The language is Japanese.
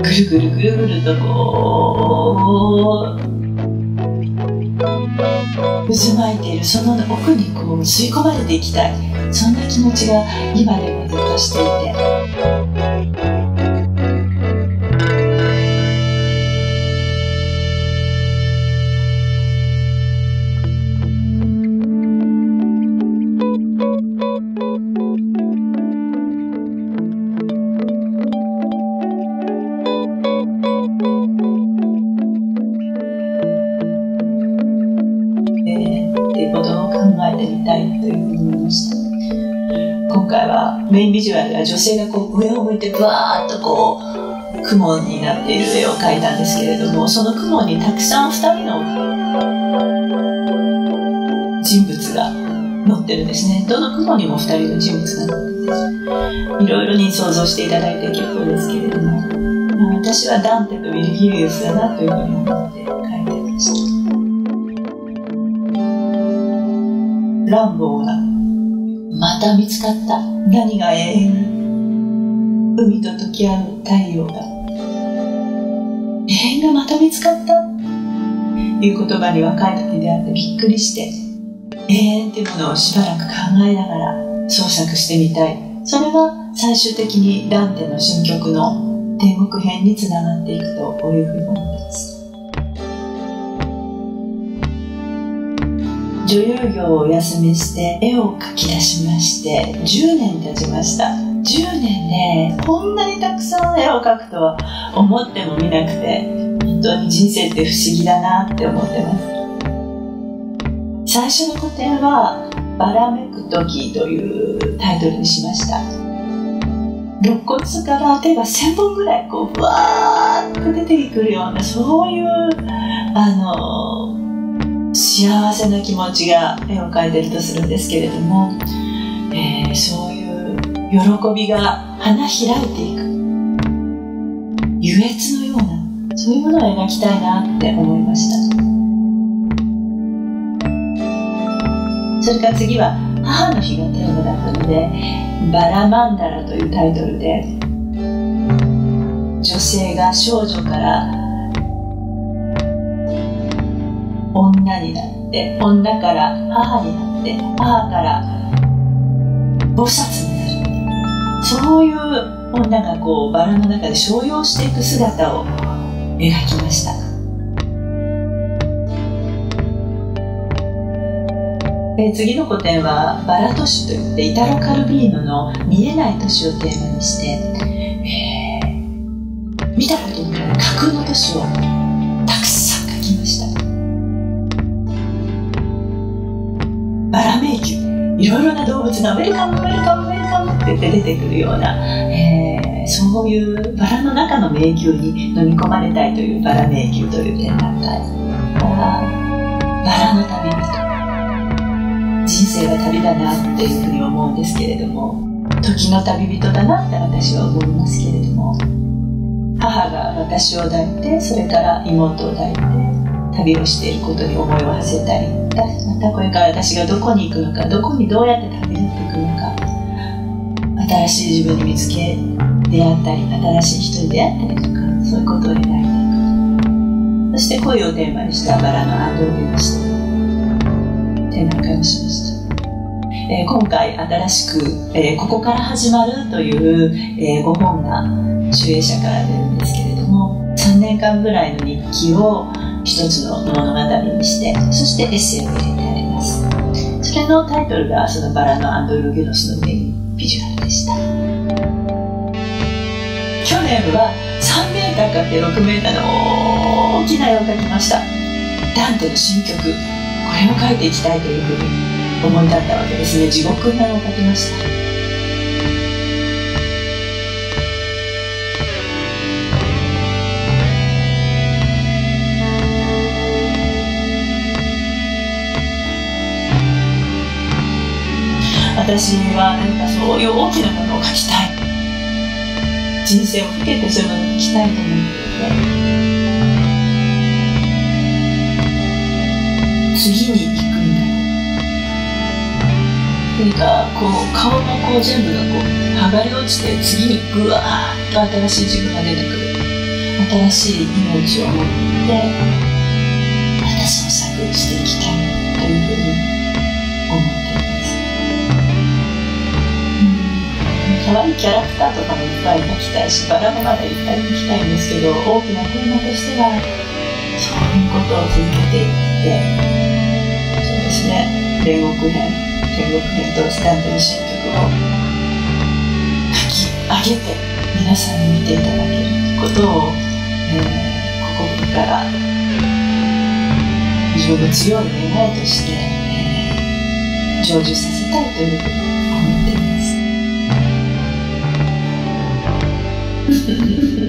るぐるぐるぐるとこう渦巻いているその奥にこう吸い込まれていきたい、そんな気持ちが今でもずっとしていて、っていうことを考えてみたいというふうに思いました。今回はメインビジュアルは女性がこう上を向いてブワーッとこう雲になっている絵を描いたんですけれども、その雲にたくさん2人の人物が載ってるんですね。どの雲にも2人の人物が載ってて、いろいろに想像していただいて結構ですけれども、私はダンテとヴィルギリウスだなというふうに思って描いてました。ランボーがまた見つかった。何が永遠、海と溶け合う太陽が、永遠がまた見つかった、いう言葉に若い時であってびっくりして、永遠っていうものをしばらく考えながら創作してみたい。それが最終的にダンテの新曲の天国編につながっていくというふうに思っています。女優業をお休みして絵を描き出しまして10年経ちました。10年でこんなにたくさん絵を描くとは思ってもみなくて、本当に人生って不思議だなって思ってます。最初の個展はバラめく時というタイトルにしました。肋骨から手が1000本ぐらいこうブワーッと出てくるような、そういう幸せな気持ちが絵を描いてるとするんですけれども、そういう喜びが花開いていく愉悦のような、そういうものを描きたいなって思いました。それから次は母の日がテーマだったので、バラマンダラというタイトルで、女性が少女から女になって、女から母になって、母から菩薩になる、そういう女がこうバラの中で昇揚していく姿を描きました。次の個展はバラ都市といってイタロ・カルビーノの見えない都市をテーマにして、見たことのない架空の都市をたくさん描きました。バラ迷宮、いろいろな動物がウェルカムウェルカムウェルカムって言って出てくるような、そういうバラの中の迷宮に飲み込まれたいというバラ迷宮という展覧会、バラの旅人、人生は旅だなっていうふうに思うんですけれども、時の旅人だなって私は思いますけれども、母が私を抱いて、それから妹を抱いて旅をしていることに思いを馳せたり、またこれから私がどこに行くのか、どこにどうやって旅立っていくのか、新しい自分に見つけ出会ったり、新しい人に出会ったりとか、そういうことを描いていく。そして恋をテーマにしたバラのアンドロゲノスという展覧会をしました。今回新しく、ここから始まるという、5本が集英社から出るんですけれども、3年間ぐらいの日記を一つの物語にして、そしてエッセイを入れてあります。それのタイトルがそのバラのアンドロゲノスのメインビジュアルでした。去年は3メーターかけ6メーターの大きな絵を描きました。ダンテの新曲、これを描いていきたいというふうに思い立ったわけですね。地獄編を描きました。私は何かそういう大きなものを描きたい、人生をかけてそういうものを描きたいと思っていて、次に行くんだ。何かこう顔のこう全部がこう剥がれ落ちて、次にぐわーっと新しい自分が出てくる。 新しい命を持ってまた創作していきたいというふうに思っています。可愛いキャラクターとかもいっぱい描きたいし、バラもまだいっぱい描きたいんですけど、大きなテーマとしてはそういうことを続けていって、そうですね、天国編とスタンドの新曲を書き上げて皆さんに見ていただけることを、心から自分の強い願いとして、成就させたいというふうに思っています。